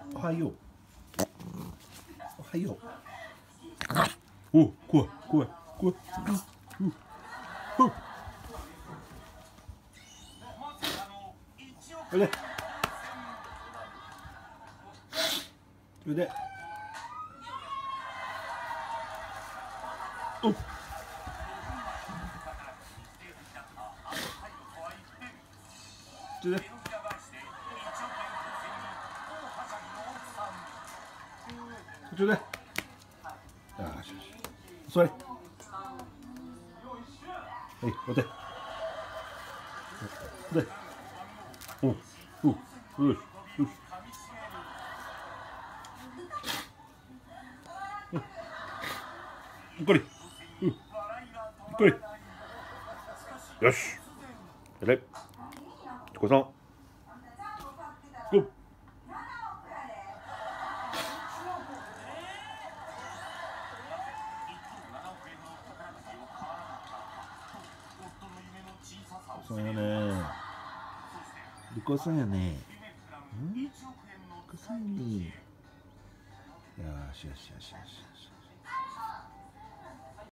おはよう。おはよう。お、怖い怖い怖い。おいで。おいで。お。おいで。途中で。よしよし。座れ。はい、お手。で。お、お、よし、よし。ゆっくり。ゆっくり。よし。やれ。こさん。ゴー。そうやね。リコさんやね。リコさんに。よしよしよしよしよし。